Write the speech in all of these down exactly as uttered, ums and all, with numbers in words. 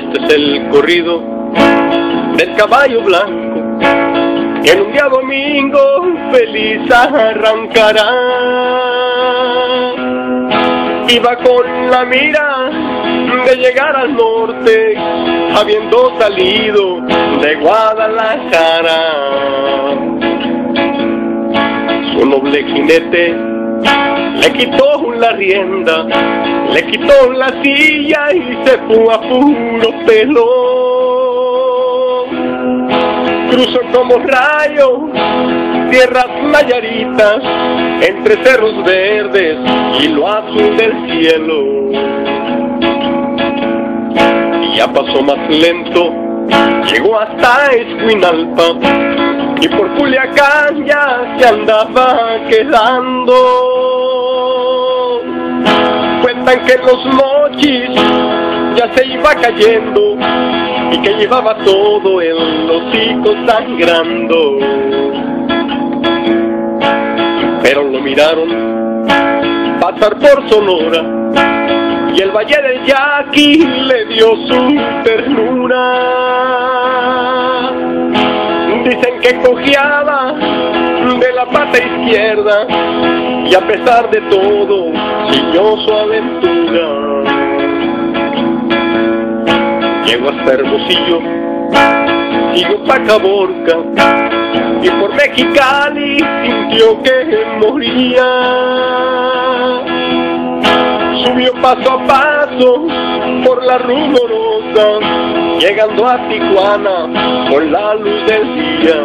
Este es el corrido del caballo blanco, que en un día domingo feliz arrancará. Iba con la mira de llegar al norte, habiendo salido de Guadalajara. Su noble jinete le quitó la rienda, le quitó la silla y se fue a puro pelo. Cruzó como rayo tierras nayaritas, entre cerros verdes y lo azul del cielo. Y ya pasó más lento, llegó hasta Escuinalpa, y por Culiacán ya se andaba quedando. Cuentan que los mochis ya se iba cayendo y que llevaba todo el hocico sangrando. Pero lo miraron pasar por Sonora y el Valle del Yaqui le dio su ternura. Dicen que cojeaba de la pata izquierda y a pesar de todo siguió su aventura. Llegó hasta Hermosillo, siguió pa' Caborca y por Mexicali sintió que moría. Subió paso a paso por la rumorosa, llegando a Tijuana con la luz del día.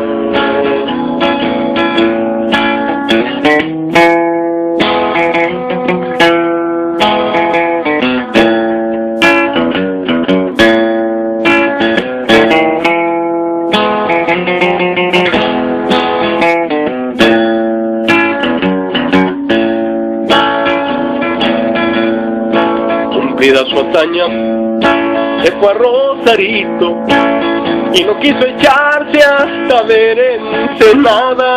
Cumplida su hazaña, se fue a Rosarito y no quiso echarse hasta ver Ensenada.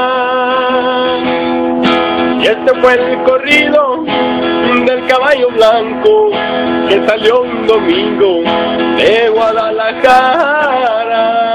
Y este fue el corrido del caballo blanco que salió un domingo de Guadalajara.